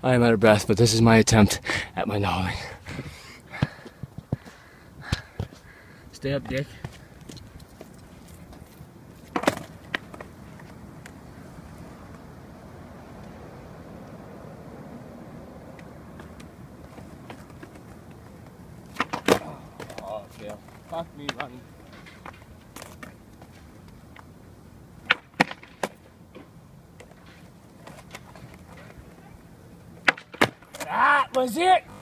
I am out of breath, but this is my attempt at my nollie. Stay up, Dick. Oh, fail. Fuck me running. That was it!